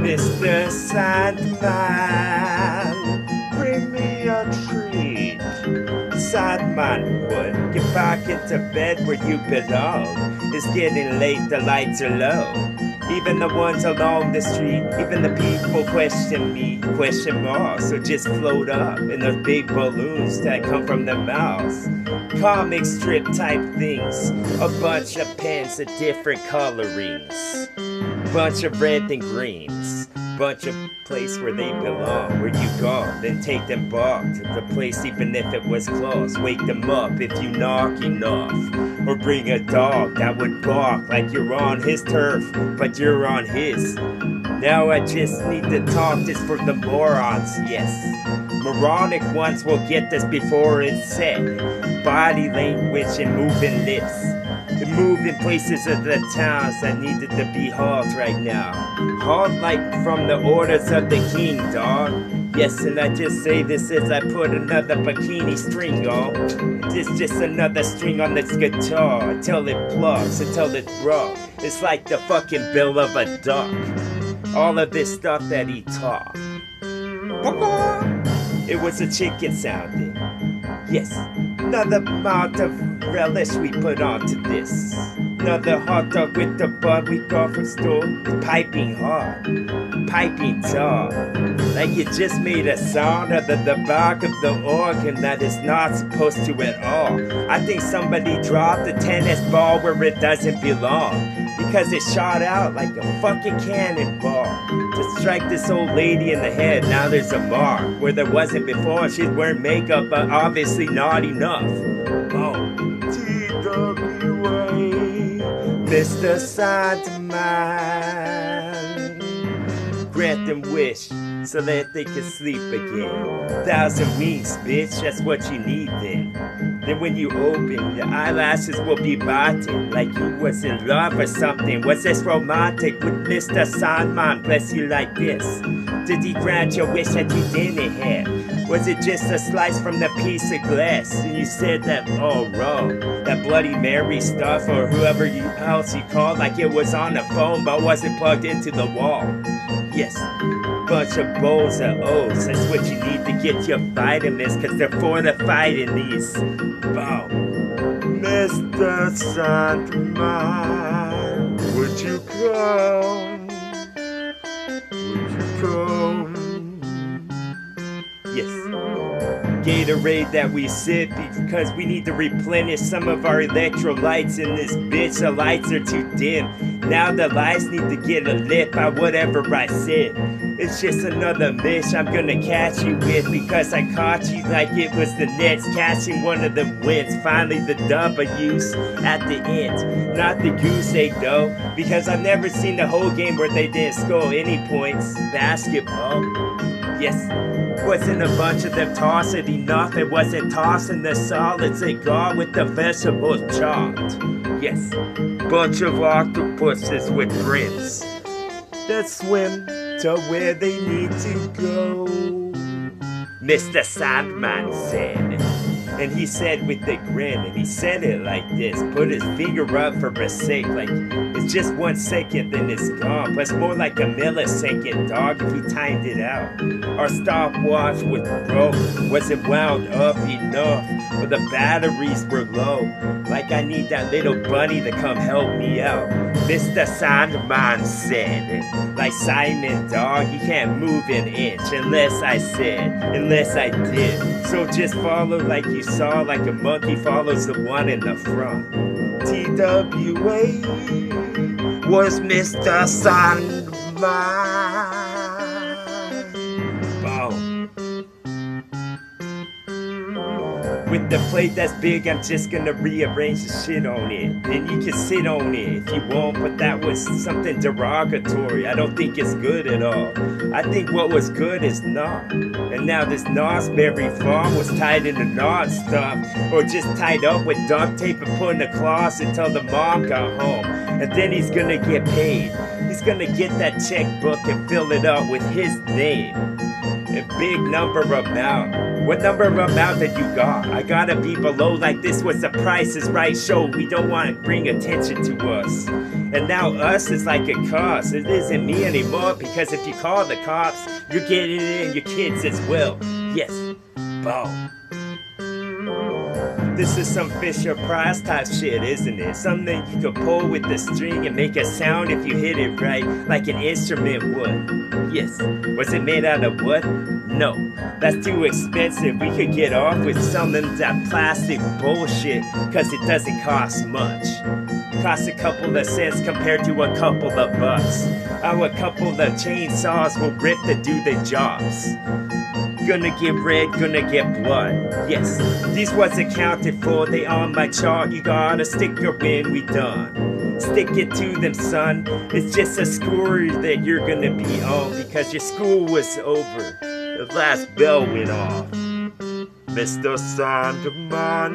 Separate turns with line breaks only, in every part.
Mr. Sandman, bring me a treat. Sandman would get back into bed where you belong. It's getting late, the lights are low. Even the ones along the street, even the people question me, question more. So just float up in those big balloons that come from the mouths. Comic strip type things, a bunch of pens of different colorings, bunch of red and greens, bunch of place where they belong. Where you go, then take them back to the place even if it was closed. Wake them up if you knock enough, or bring a dog that would bark like you're on his turf, but you're on his. Now I just need to talk this for the morons, yes. Moronic ones will get this before it's said. Body language and moving lips, and moving places of the towns that needed to be hauled right now. Hauled like from the orders of the king, dog. Yes, and I just say this as I put another bikini string on. It's just another string on this guitar until it plugs, until it's raw. It's like the fucking bill of a duck. All of this stuff that he taught. It was a chicken sounding. Yes, another amount of relish we put onto this. Another hot dog with the bun we got from store. Piping hard, piping tall. Like you just made a sound out of the back of the organ that is not supposed to at all. I think somebody dropped a tennis ball where it doesn't belong, because it shot out like a fucking cannonball to strike this old lady in the head. Now there's a mark where there wasn't before. She's wearing makeup, but obviously not enough. Oh, TWA, Mr. Sandman, grant them wish so that they can sleep again. 1,000 wings, bitch, that's what you need then. Then when you open, your eyelashes will be biting like you was in love or something. Was this romantic with Mr. Sandman bless you like this? Did he grant your wish that you didn't have? Was it just a slice from the piece of glass? And you said that all wrong, that Bloody Mary stuff or whoever else you called, like it was on the phone but wasn't plugged into the wall. Yes, bunch of bowls of oats, that's what you need to get your vitamins, cause they're fortified in these. Bow. Mr. Sandman, would you come? Would you come? Yes. Gatorade that we sip because we need to replenish some of our electrolytes in this bitch. The lights are too dim. Now the lights need to get a lit by whatever I said. It's just another miss I'm gonna catch you with, because I caught you like it was the Nets catching one of them wins. Finally the W's at the end, not the goose egg though, because I've never seen the whole game where they didn't score any points. Basketball, yes. Wasn't a bunch of them tossing enough? It wasn't tossing the solids they got with the vegetables chopped. Yes, bunch of octopuses with grins that swim to where they need to go, Mr. Sandman said. And he said with a grin, and he said it like this, put his finger up for a sake, like it's just 1 second then it's gone, but it's more like a millisecond, dog, if he timed it out. Our stopwatch was broke, wasn't wound up enough, or the batteries were low, like I need that little bunny to come help me out, Mr. Sandman said. Like Simon, dog, you can't move an inch unless I said, unless I did. So just follow like you saw, like a monkey follows the one in the front. TWA was Mr. Sandman. Boom. With the plate that's big, I'm just gonna rearrange the shit on it. Then you can sit on it if you want, but that was something derogatory. I don't think it's good at all. I think what was good is not. And now this Nosberry farm was tied into knot stuff, or just tied up with duct tape and put in the closet until the mom got home. And then he's gonna get paid. He's gonna get that checkbook and fill it up with his name. A big number amount. What number amount that you got? I gotta be below like this was the Price is Right show. We don't want to bring attention to us. And now us is like a cost. It isn't me anymore because if you call the cops, you're getting it and your kids as well. Yes. Boom. This is some Fisher Price type shit, isn't it? Something you could pull with the string and make a sound if you hit it right, like an instrument would. Yes. Was it made out of wood? No. That's too expensive. We could get off with some of that plastic bullshit, cause it doesn't cost much. Costs a couple of cents compared to a couple of bucks. How a couple of chainsaws will rip to do the jobs. Gonna get red, gonna get blood. Yes, these was accounted for, they on my chart. You gotta stick your in, we done. Stick it to them, son. It's just a story that you're gonna be on because your school was over. The last bell went off. Mr. Sandman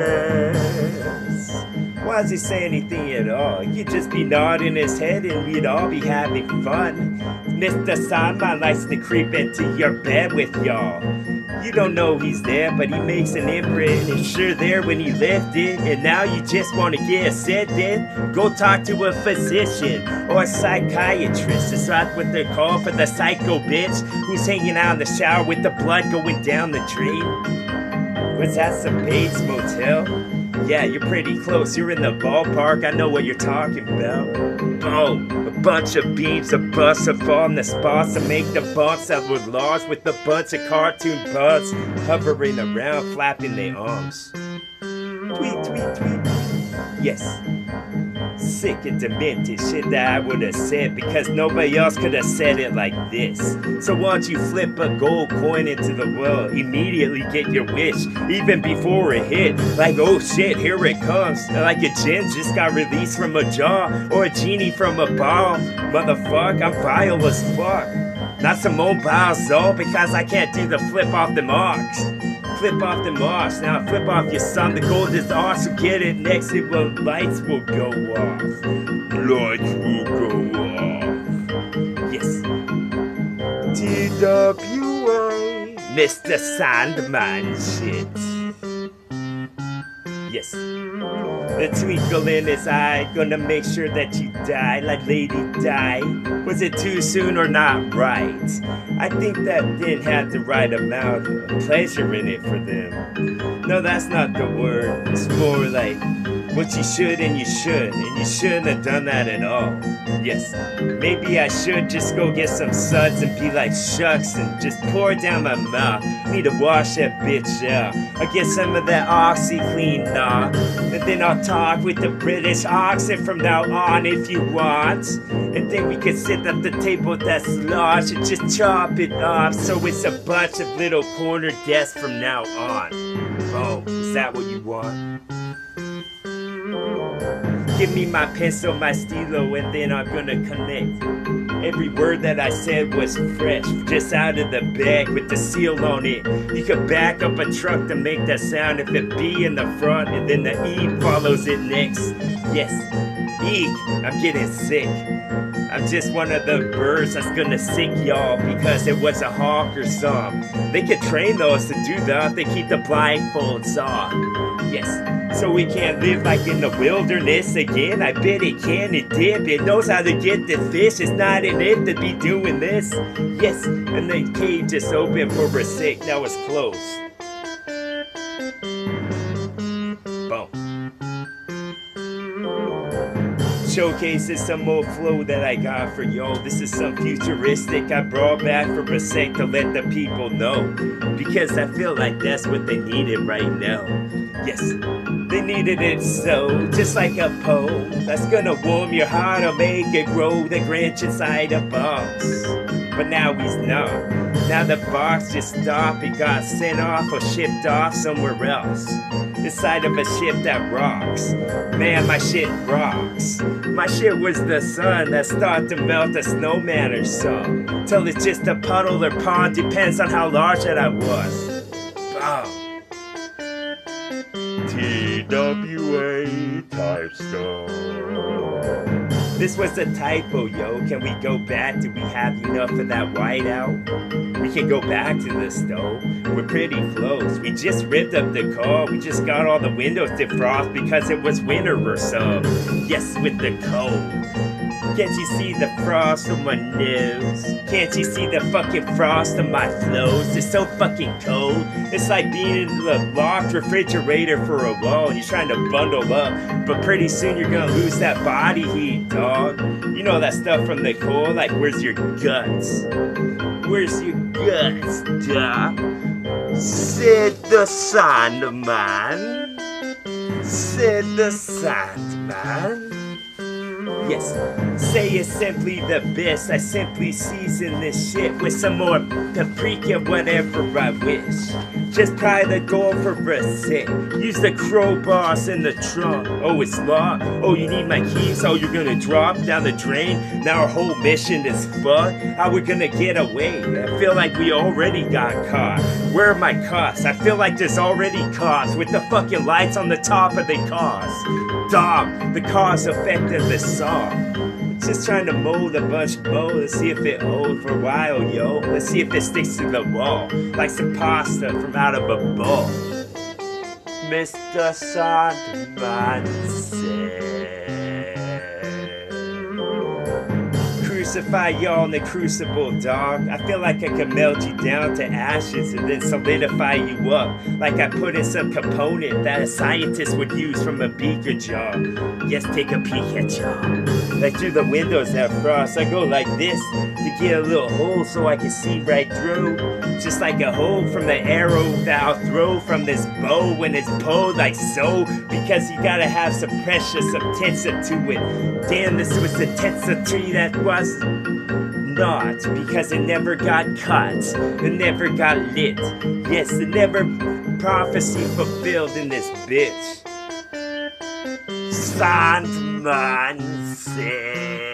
says. Why does he say anything at all? You'd just be nodding his head and we'd all be having fun. Mr. Sandman likes to creep into your bed with y'all. You don't know he's there, but he makes an imprint and sure there when he left it. And now you just want to get a set in? Go talk to a physician or a psychiatrist. Is that what they're called for the psycho bitch who's hanging out in the shower with the blood going down the drain? Was that some Bates Motel? Yeah, you're pretty close. You're in the ballpark. I know what you're talking about. Oh, a bunch of beams of bust have fallen the spots to make the bumps that were lost with a bunch of cartoon buds hovering around, flapping their arms. Tweet, tweet, tweet. Yes. Sick and demented shit that I would have said because nobody else could have said it like this. So why don't you flip a gold coin into the world, immediately get your wish, even before it hit. Like, oh shit, here it comes. Like a gin just got released from a jar, or a genie from a ball. Motherfuck, I'm vile as fuck. Not some mobile Zoe because I can't do the flip off the marks. Flip off the marks, now flip off your son. The gold is ours, so get it next. It will, lights will go off. Lights will go off. Yes. TWA. Mr. Sandman shit. Yes. The twinkle in his eye, gonna make sure that you die like Lady Di. Was it too soon or not right? I think that didn't have the right amount of pleasure in it for them. No, that's not the word. It's more like what you should and you shouldn't have done that at all. Yes, maybe I should just go get some suds and be like shucks and just pour it down my mouth. Need to wash that bitch out. I'll get some of that OxyClean now, and then I'll talk with the British accent from now on if you want. And then we can sit at the table that's large and just chop it up so it's a bunch of little corner desks from now on. Oh, is that what you want? Give me my pencil, my stilo, and then I'm gonna connect. Every word that I said was fresh, just out of the bag with the seal on it. You could back up a truck to make that sound if it B in the front and then the E follows it next. Yes, eek, I'm getting sick. I'm just one of the birds that's gonna sick y'all because it was a hawk or some. They could train those to do that, they keep the blindfolds on. Yes. So we can't live like in the wilderness again. I bet it can, it dip. It knows how to get the fish. It's not in it to be doing this. Yes, and the cage just opened for a sec. Now it's closed. Boom. Showcases some more flow that I got for y'all. This is some futuristic I brought back for a sec to let the people know. Because I feel like that's what they needed right now. Yes, they needed it so, just like a poem that's gonna warm your heart or make it grow the Grinch inside a box. But now he's not. Now the box just stopped, it got sent off or shipped off somewhere else. Inside of a ship that rocks. Man, my shit rocks. My shit was the sun that started to melt a snowman or so. Till it's just a puddle or pond, depends on how large that I was. Boom. TWA type stuff. This was a typo, yo. Can we go back? Do we have enough of that whiteout? We can go back to this though. We're pretty close. We just ripped up the car. We just got all the windows defrost because it was winter or so. Yes, with the cold. Can't you see the frost on my nose? Can't you see the fucking frost on my clothes? It's so fucking cold. It's like being in the locked refrigerator for a while and you're trying to bundle up, but pretty soon you're gonna lose that body heat, dog. You know that stuff from the cold, like where's your guts? Where's your guts, dog? Said the Sandman. Said the Sandman. Yes, say it's simply the best. I simply season this shit with some more paprika, whatever I wish. Just pry the door for a sec. Use the crowbars in the trunk. Oh, it's locked. Oh, you need my keys. Oh, you're gonna drop down the drain. Now our whole mission is fucked. How we gonna get away? I feel like we already got caught. Where are my cops? I feel like there's already cops with the fucking lights on the top of the cars. Dog, the cause effect of the song. Just trying to mold a bunch of bowl. Let's see if it holds for a while, yo. Let's see if it sticks to the wall. Like some pasta from out of a bowl. Mr. Sandman said, crucify y'all in the crucible, dog. I feel like I can melt you down to ashes and then solidify you up. Like I put in some component that a scientist would use from a beaker jar. Yes, take a peek at y'all. Like through the windows that frost, I go like this to get a little hole so I can see right through. Just like a hole from the arrow that I'll throw from this bow when it's pulled like so. Because you gotta have some precious, some tensor to it. Damn, this was the tensor tree that was not, because it never got cut, it never got lit. Yes, it never prophecy fulfilled in this bitch. Sandman said,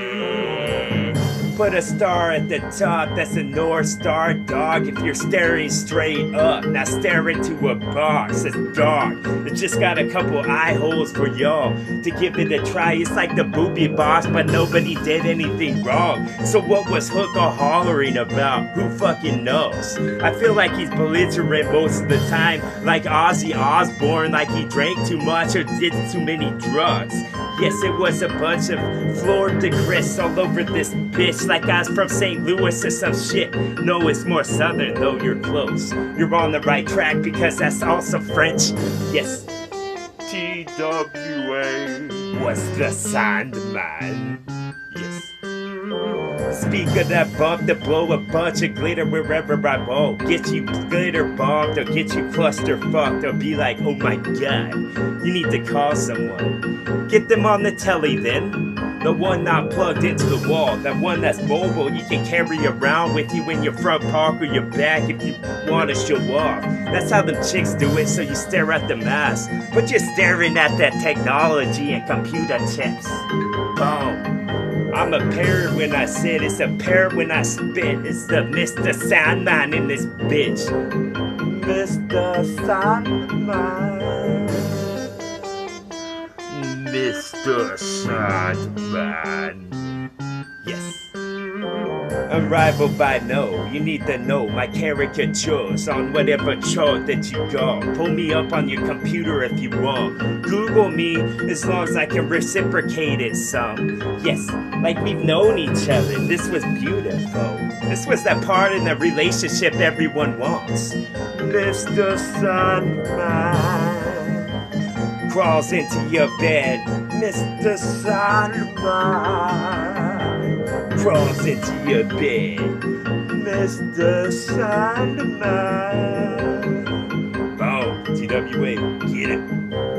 put a star at the top, that's a North Star, dog. If you're staring straight up, not stare into a box, it's dark. It just got a couple eye holes for y'all to give it a try. It's like the booby boss, but nobody did anything wrong. So what was Hook all hollering about? Who fucking knows? I feel like he's belligerent most of the time, like Ozzy Osbourne, like he drank too much or did too many drugs. Yes, it was a bunch of Florida Chris all over this bitch, like I was from St. Louis or some shit. No, it's more southern, though you're close. You're on the right track because that's also French. Yes, TWA was the Sandman. Yes. Speak of that bump to blow a bunch of glitter wherever I go. Get you glitter bombed or get you cluster fucked or be like, oh my god, you need to call someone. Get them on the telly then. The one not plugged into the wall. That one that's mobile you can carry around with you in your front park or your back if you want to show off. That's how them chicks do it, so you stare at the mask. But you're staring at that technology and computer chips. Boom. I'm a parrot when I sit, it's a parrot when I spit. It's the Mr. Sandman in this bitch. Mr. Sandman. Mr. Sandman. Yes. Unrivaled by no, you need to know my caricatures on whatever chart that you got. Pull me up on your computer if you want. Google me as long as I can reciprocate it some. Yes, like we've known each other. This was beautiful. This was that part in the relationship everyone wants. Mr. Sandman crawls into your bed. Mr. Sandman crawls into your bed. Mr. Sandman. Boom, TWA, get it.